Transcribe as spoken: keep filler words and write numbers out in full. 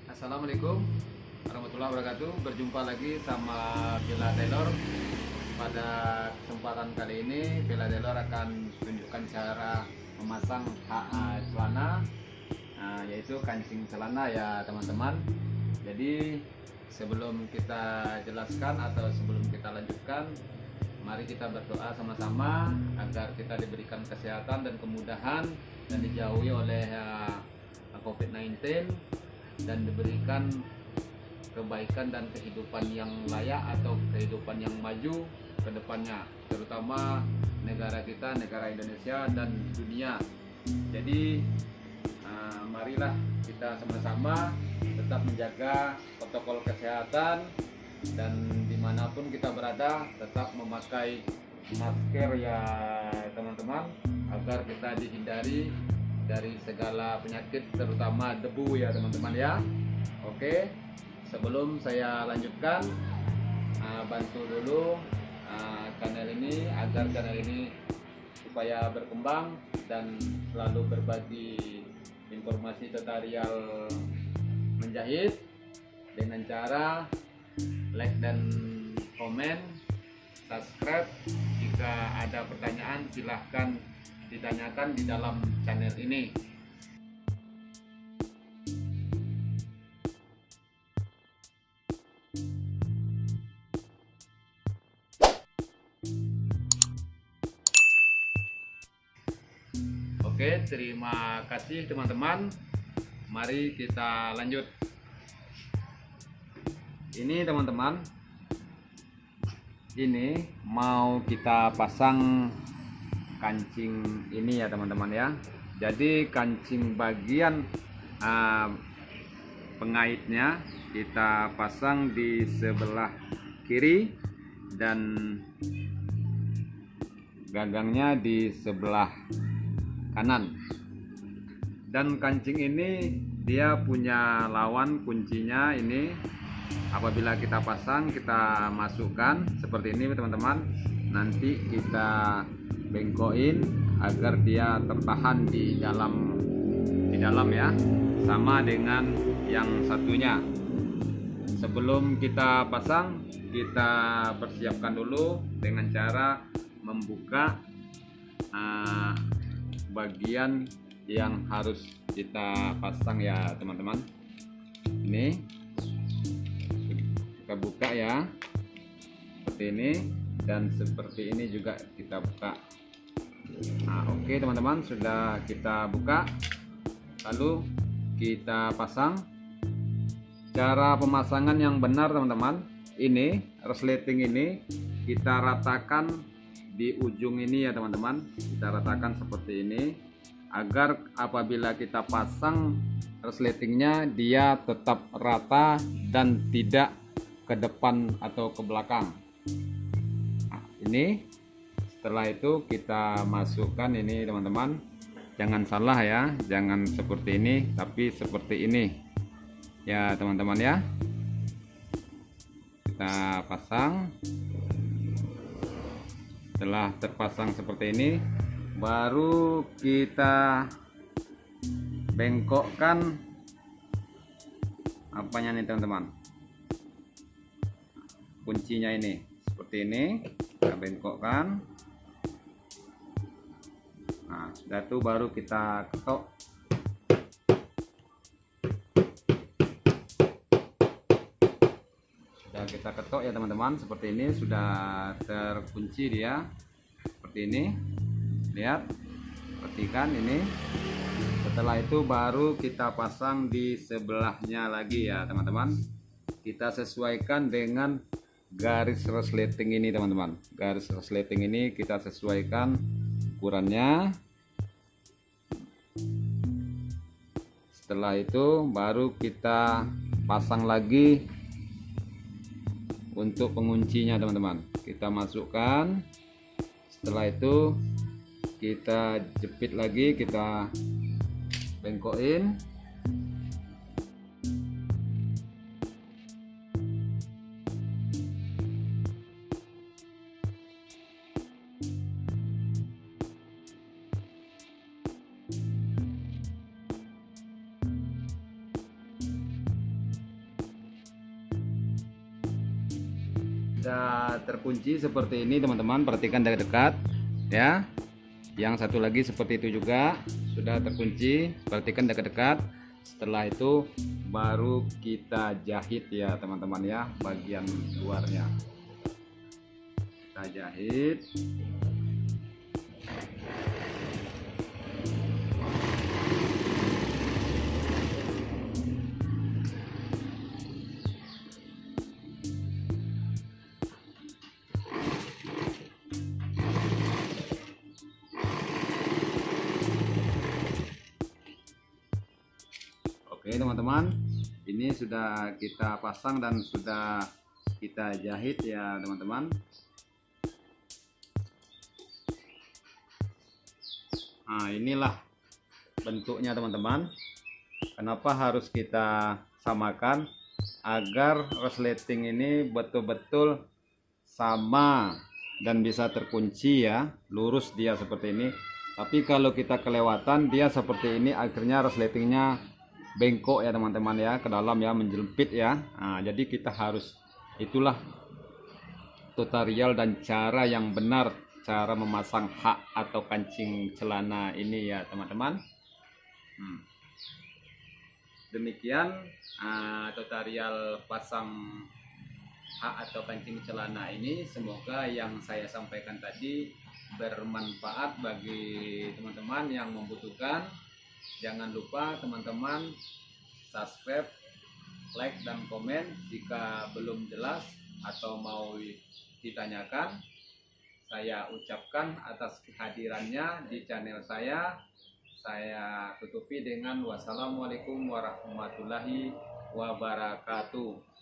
Assalamualaikum warahmatullahi wabarakatuh. Berjumpa lagi sama Villa Tailor. Pada kesempatan kali ini Villa Tailor akan tunjukkan cara memasang H A celana, nah, yaitu kancing celana ya teman-teman. Jadi sebelum kita jelaskan atau sebelum kita lanjutkan, mari kita berdoa sama-sama agar kita diberikan kesehatan dan kemudahan dan dijauhi oleh uh, COVID sembilan belas dan diberikan kebaikan dan kehidupan yang layak atau kehidupan yang maju ke depannya, terutama negara kita, negara Indonesia dan dunia. Jadi uh, marilah kita sama-sama tetap menjaga protokol kesehatan dan dimanapun kita berada tetap memakai masker ya teman-teman, agar kita dihindari dari segala penyakit terutama debu ya teman-teman ya. Oke, sebelum saya lanjutkan, uh, bantu dulu uh, channel ini agar channel ini supaya berkembang dan selalu berbagi informasi tutorial menjahit dengan cara like dan komen, subscribe. Jika ada pertanyaan silahkan ditanyakan di dalam channel ini. Oke, terima kasih teman-teman. Mari kita lanjut. Ini teman-teman, ini mau kita pasang kancing ini ya teman-teman ya. Jadi kancing bagian uh, pengaitnya kita pasang di sebelah kiri dan gagangnya di sebelah kanan. Dan kancing ini dia punya lawan kuncinya ini. Apabila kita pasang, kita masukkan seperti ini teman-teman. Nanti kita bengkokin agar dia tertahan di dalam di dalam ya, sama dengan yang satunya. Sebelum kita pasang, kita persiapkan dulu dengan cara membuka uh, bagian yang harus kita pasang ya teman-teman. Ini kita buka ya seperti ini, dan seperti ini juga kita buka. Nah, oke teman-teman, sudah kita buka, lalu kita pasang. Cara pemasangan yang benar teman-teman, ini resleting ini kita ratakan di ujung ini ya teman-teman. Kita ratakan seperti ini agar apabila kita pasang resletingnya dia tetap rata dan tidak ke depan atau ke belakang. Nah, ini setelah itu kita masukkan ini teman-teman. Jangan salah ya, jangan seperti ini tapi seperti ini ya teman-teman ya. Kita pasang. Setelah terpasang seperti ini, baru kita bengkokkan apanya nih teman-teman, kuncinya ini seperti ini kita bengkokkan. Nah, sudah itu baru kita ketok. Sudah kita ketok ya teman-teman, seperti ini sudah terkunci dia seperti ini. Lihat, perhatikan ini. Setelah itu baru kita pasang di sebelahnya lagi ya teman-teman. Kita sesuaikan dengan garis resleting ini teman-teman. Garis resleting ini kita sesuaikan ukurannya. Setelah itu baru kita pasang lagi untuk penguncinya teman-teman. Kita masukkan. Setelah itu kita jepit lagi, kita bengkokin. Sudah terkunci seperti ini teman-teman, perhatikan dari dekat ya. Yang satu lagi seperti itu juga sudah terkunci, perhatikan dekat-dekat. Setelah itu baru kita jahit ya teman-teman ya, bagian luarnya kita jahit. Oke teman-teman, ini sudah kita pasang dan sudah kita jahit ya teman-teman. Nah inilah bentuknya teman-teman. Kenapa harus kita samakan? Agar resleting ini betul-betul sama dan bisa terkunci ya, lurus dia seperti ini. Tapi kalau kita kelewatan dia seperti ini, akhirnya resletingnya bengkok ya teman-teman ya, ke dalam ya, menjelpit ya. Nah, jadi kita harus, itulah tutorial dan cara yang benar cara memasang hak atau kancing celana ini ya teman-teman. hmm. Demikian uh, tutorial pasang hak atau kancing celana ini. Semoga yang saya sampaikan tadi bermanfaat bagi teman-teman yang membutuhkan. Jangan lupa teman-teman subscribe, like, dan komen jika belum jelas atau mau ditanyakan. Saya ucapkan atas kehadirannya di channel saya. Saya tutupi dengan wassalamualaikum warahmatullahi wabarakatuh.